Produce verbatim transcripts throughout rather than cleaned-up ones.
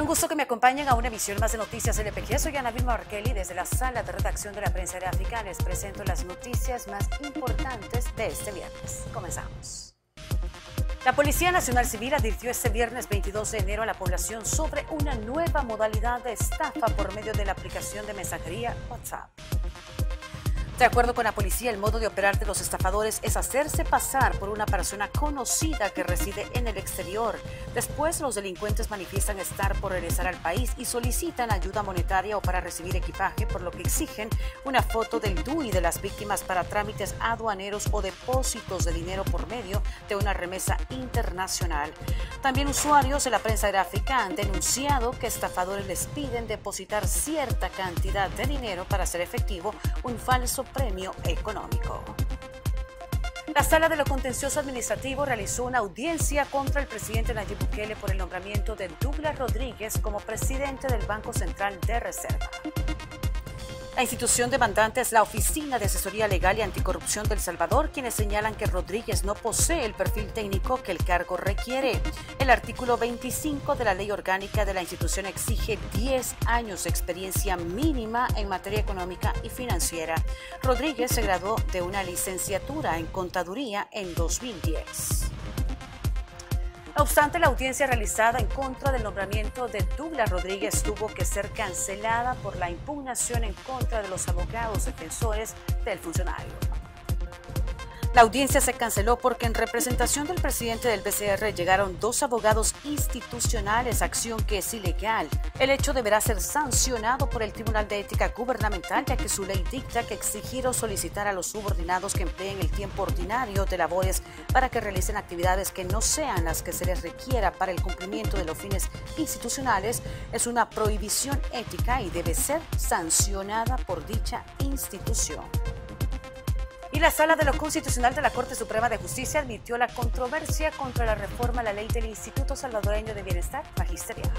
gusto que me acompañen a una emisión más de Noticias L P G. Soy Ana Vilma Arqueli desde la sala de redacción de la prensa gráfica. Les presento las noticias más importantes de este viernes. Comenzamos. La Policía Nacional Civil advirtió este viernes veintidós de enero a la población sobre una nueva modalidad de estafa por medio de la aplicación de mensajería WhatsApp. De acuerdo con la policía, el modo de operar de los estafadores es hacerse pasar por una persona conocida que reside en el exterior. Después, los delincuentes manifiestan estar por regresar al país y solicitan ayuda monetaria o para recibir equipaje, por lo que exigen una foto del D U I de las víctimas para trámites aduaneros o depósitos de dinero por medio de una remesa internacional. También usuarios de la prensa gráfica han denunciado que estafadores les piden depositar cierta cantidad de dinero para hacer efectivo un falso premio económico. La Sala de lo Contencioso Administrativo realizó una audiencia contra el presidente Nayib Bukele por el nombramiento de Douglas Rodríguez como presidente del Banco Central de Reserva. La institución demandante es la Oficina de Asesoría Legal y Anticorrupción de El Salvador, quienes señalan que Rodríguez no posee el perfil técnico que el cargo requiere. El artículo veinticinco de la Ley Orgánica de la institución exige diez años de experiencia mínima en materia económica y financiera. Rodríguez se graduó de una licenciatura en Contaduría en dos mil diez. No obstante, la audiencia realizada en contra del nombramiento de Douglas Rodríguez tuvo que ser cancelada por la impugnación en contra de los abogados defensores del funcionario. La audiencia se canceló porque en representación del presidente del B C R llegaron dos abogados institucionales, acción que es ilegal. El hecho deberá ser sancionado por el Tribunal de Ética Gubernamental, ya que su ley dicta que exigir o solicitar a los subordinados que empleen el tiempo ordinario de labores para que realicen actividades que no sean las que se les requiera para el cumplimiento de los fines institucionales es una prohibición ética y debe ser sancionada por dicha institución. Y la Sala de lo Constitucional de la Corte Suprema de Justicia admitió la controversia contra la reforma a la ley del Instituto Salvadoreño de Bienestar Magisterial.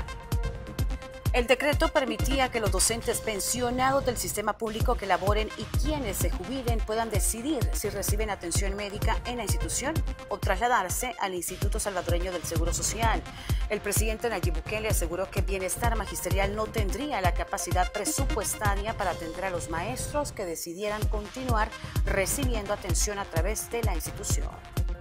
El decreto permitía que los docentes pensionados del sistema público que laboren y quienes se jubilen puedan decidir si reciben atención médica en la institución o trasladarse al Instituto Salvadoreño del Seguro Social. El presidente Nayib Bukele aseguró que Bienestar Magisterial no tendría la capacidad presupuestaria para atender a los maestros que decidieran continuar recibiendo atención a través de la institución.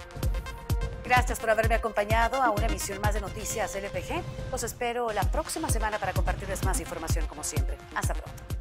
Gracias por haberme acompañado a una emisión más de Noticias L P G. Los espero la próxima semana para compartirles más información como siempre. Hasta pronto.